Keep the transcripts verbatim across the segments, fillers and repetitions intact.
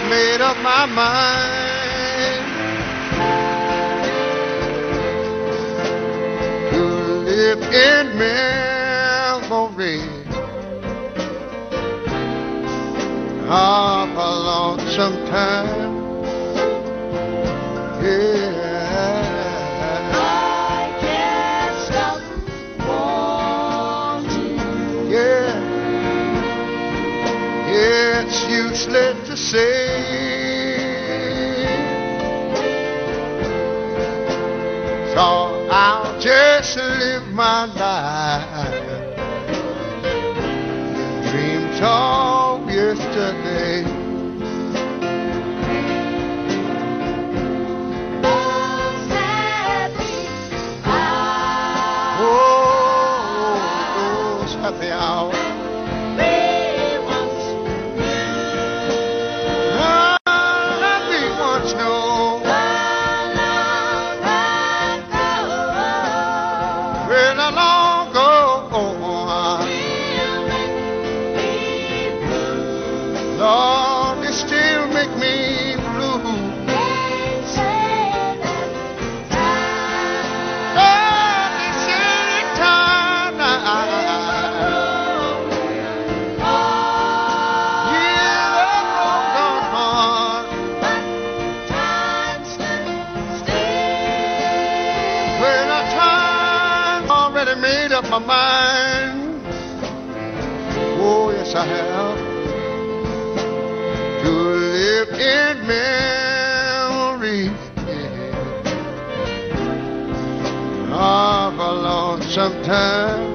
made up my mind to live in memory of a lonesome time. Yeah. It's useless to say, so I'll just live my life in dreams of yesterday. Those happy hours. Oh, those happy hours. Lord, you still make me blue. They say that time, Oh, they say time now. Yeah, the road gone on. but time stood still. When I time already made up my mind. Oh, yes, I have. To live in memory of a lonesome time.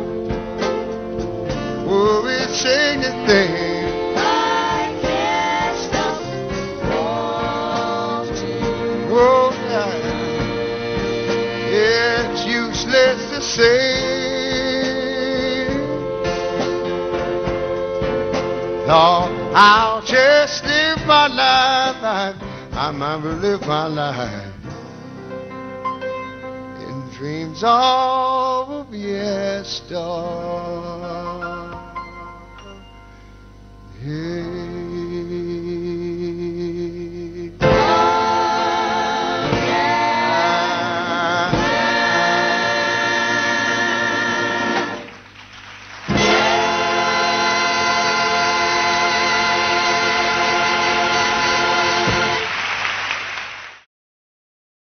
Oh, we sing the thing. I can't stop wanting. Oh, yeah. It's useless to say. Lord, I'll just live my life. I might live my life in dreams of yesterday. Yeah.